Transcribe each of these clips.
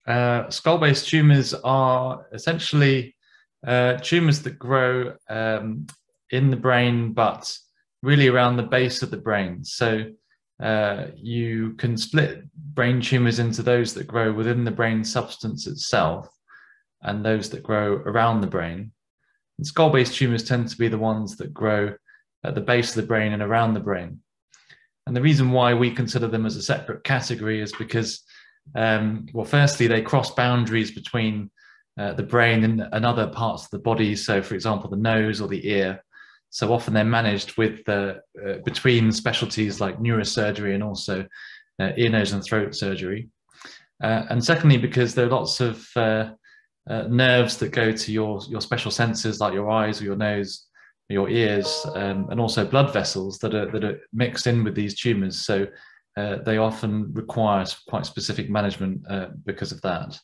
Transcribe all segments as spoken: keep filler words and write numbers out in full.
Uh, skull-based tumours are essentially uh, tumours that grow um, in the brain, but really around the base of the brain. So uh, you can split brain tumours into those that grow within the brain substance itself and those that grow around the brain. And skull-based tumours tend to be the ones that grow at the base of the brain and around the brain. And the reason why we consider them as a separate category is because, um, well, firstly, they cross boundaries between uh, the brain and, and other parts of the body. So, for example, the nose or the ear. So often they're managed with uh, uh, between specialties like neurosurgery and also uh, ear, nose, and throat surgery. Uh, and secondly, because there are lots of uh, uh, nerves that go to your your special senses, like your eyes or your nose, your ears, um, and also blood vessels that are that are mixed in with these tumours. So uh, they often require quite specific management uh, because of that.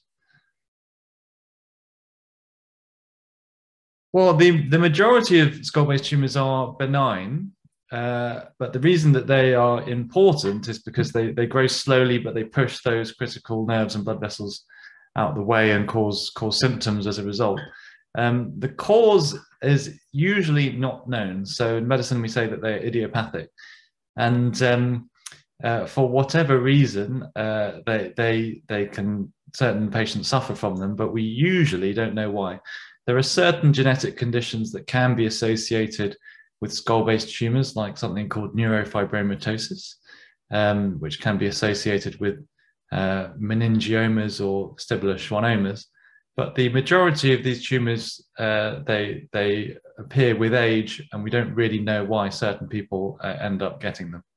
Well, the, the majority of skull-based tumours are benign, uh, but the reason that they are important is because they, they grow slowly, but they push those critical nerves and blood vessels out the way and cause, cause symptoms as a result. Um, the cause is usually not known. So in medicine, we say that they're idiopathic. And um, uh, for whatever reason, uh, they, they, they can, certain patients suffer from them, but we usually don't know why. There are certain genetic conditions that can be associated with skull-based tumors, like something called neurofibromatosis, um, which can be associated with uh, meningiomas or vestibular schwannomas. But the majority of these tumors, uh, they, they appear with age, and we don't really know why certain people uh, end up getting them.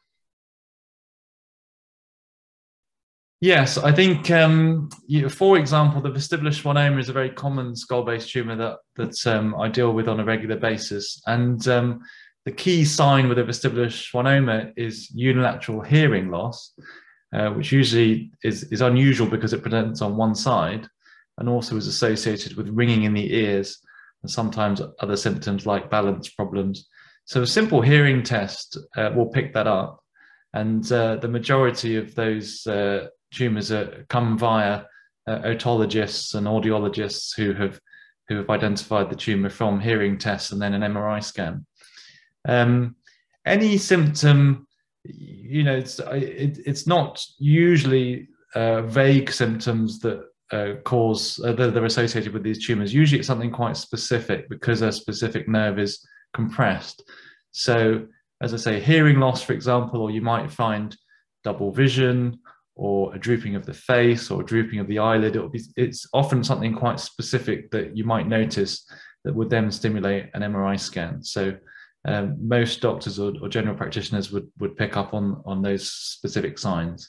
Yes, I think, um, you, for example, the vestibular schwannoma is a very common skull-based tumor that, that um, I deal with on a regular basis. And um, the key sign with a vestibular schwannoma is unilateral hearing loss, uh, which usually is, is unusual because it presents on one side and also is associated with ringing in the ears and sometimes other symptoms like balance problems. So a simple hearing test uh, will pick that up. And uh, the majority of those uh, tumours are, come via uh, otologists and audiologists who have who have identified the tumour from hearing tests and then an M R I scan. Um, any symptom, you know, it's it, it's not usually uh, vague symptoms that uh, cause uh, that are associated with these tumours. Usually, it's something quite specific because a specific nerve is compressed. So, as I say, hearing loss, for example, or you might find double vision, or a drooping of the face, or a drooping of the eyelid. It'll be, it's often something quite specific that you might notice that would then stimulate an M R I scan. So um, most doctors or, or general practitioners would, would pick up on, on those specific signs.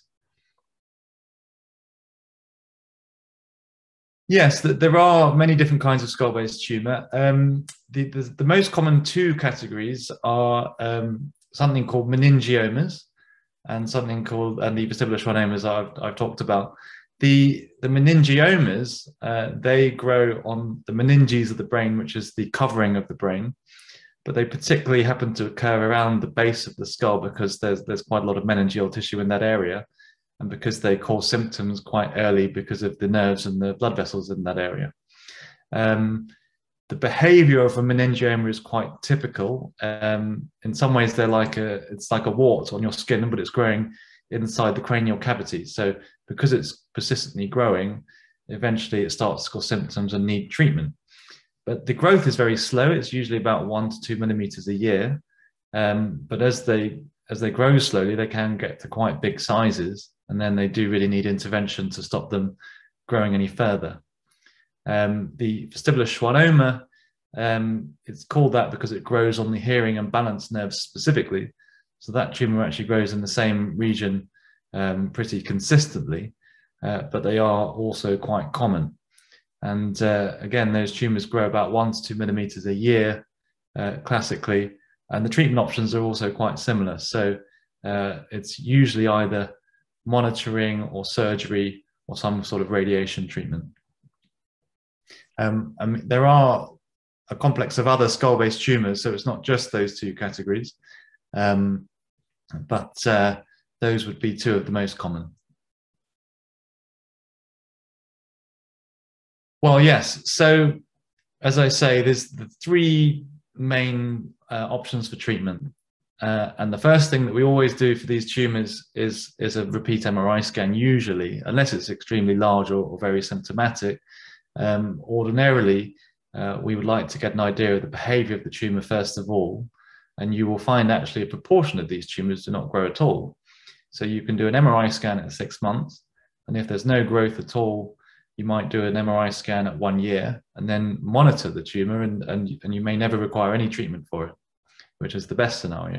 Yes, there are many different kinds of skull-based tumor. Um, the, the, the most common two categories are um, something called meningiomas, and something called, and the vestibular schwannomas I've, I've talked about. The, the meningiomas, uh, they grow on the meninges of the brain, which is the covering of the brain, but they particularly happen to occur around the base of the skull because there's, there's quite a lot of meningeal tissue in that area, and because they cause symptoms quite early because of the nerves and the blood vessels in that area. Um, the behavior of a meningioma is quite typical. Um, in some ways, they're like a, it's like a wart on your skin, but it's growing inside the cranial cavity. So because it's persistently growing, eventually it starts to cause symptoms and need treatment. But the growth is very slow. It's usually about one to two millimeters a year. Um, but as they, as they grow slowly, they can get to quite big sizes, and then they do really need intervention to stop them growing any further. Um, the vestibular schwannoma, um, it's called that because it grows on the hearing and balance nerves specifically. So that tumor actually grows in the same region um, pretty consistently, uh, but they are also quite common. And uh, again, those tumors grow about one to two millimeters a year, uh, classically, and the treatment options are also quite similar. So uh, it's usually either monitoring or surgery or some sort of radiation treatment. Um, I mean, there are a complex of other skull-based tumors, so it's not just those two categories, um, but uh, those would be two of the most common. Well, yes. So, as I say, there's the three main uh, options for treatment. Uh, and the first thing that we always do for these tumors is, is a repeat M R I scan, usually, unless it's extremely large or, or very symptomatic. Um, ordinarily, uh, we would like to get an idea of the behavior of the tumor first of all. And you will find actually a proportion of these tumors do not grow at all. So you can do an M R I scan at six months. And if there's no growth at all, you might do an M R I scan at one year and then monitor the tumor, and, and, and you may never require any treatment for it, which is the best scenario.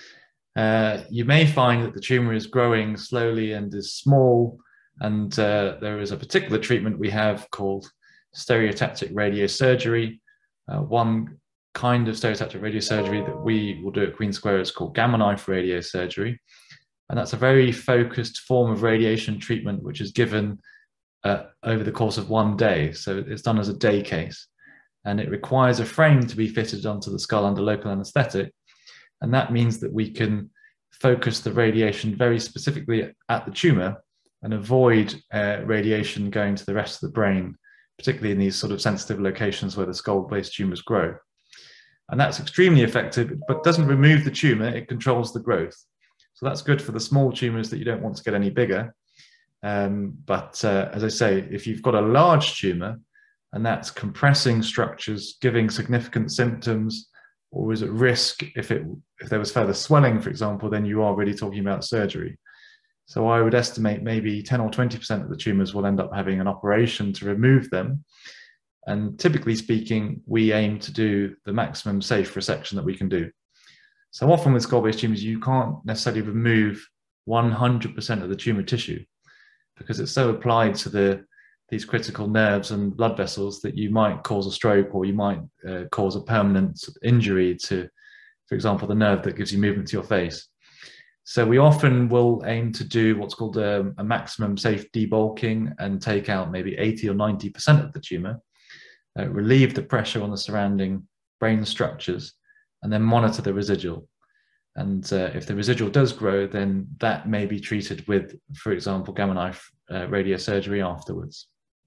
Uh, you may find that the tumor is growing slowly and is small, and uh, there is a particular treatment we have called stereotactic radiosurgery. Uh, one kind of stereotactic radiosurgery that we will do at Queen Square is called gamma knife radiosurgery, and that's a very focused form of radiation treatment which is given uh, over the course of one day. So it's done as a day case, and it requires a frame to be fitted onto the skull under local anesthetic. And that means that we can focus the radiation very specifically at the tumor and avoid uh, radiation going to the rest of the brain, particularly in these sort of sensitive locations where the skull-based tumors grow. And that's extremely effective, but doesn't remove the tumor, it controls the growth. So that's good for the small tumors that you don't want to get any bigger. Um, but uh, as I say, if you've got a large tumor and that's compressing structures, giving significant symptoms, or is at risk if it if there was further swelling, for example, then you are really talking about surgery. So I would estimate maybe ten or twenty percent of the tumors will end up having an operation to remove them. And typically speaking, we aim to do the maximum safe resection that we can do. So often with skull-based tumors, you can't necessarily remove one hundred percent of the tumor tissue because it's so applied to the these critical nerves and blood vessels that you might cause a stroke, or you might uh, cause a permanent injury to, for example, the nerve that gives you movement to your face. So we often will aim to do what's called a, a maximum safe debulking and take out maybe eighty or ninety percent of the tumor, uh, relieve the pressure on the surrounding brain structures, and then monitor the residual. And uh, if the residual does grow, then that may be treated with, for example, gamma knife uh, radiosurgery afterwards.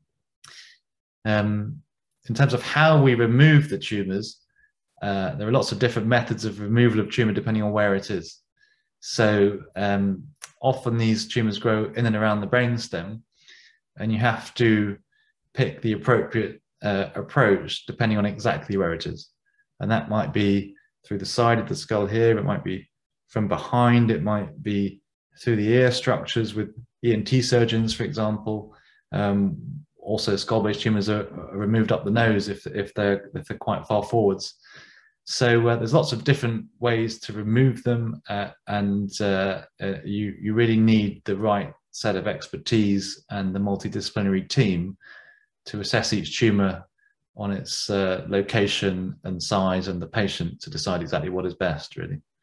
Um, in terms of how we remove the tumors, uh, there are lots of different methods of removal of tumor depending on where it is. So um, often these tumors grow in and around the brainstem, and you have to pick the appropriate uh, approach depending on exactly where it is. And that might be through the side of the skull here, it might be from behind, it might be through the ear structures with E N T surgeons, for example. Um, Also, skull-based tumors are, are removed up the nose if, if, they're, if they're quite far forwards. So uh, there's lots of different ways to remove them, uh, and uh, uh, you, you really need the right set of expertise and the multidisciplinary team to assess each tumor on its uh, location and size and the patient to decide exactly what is best, really.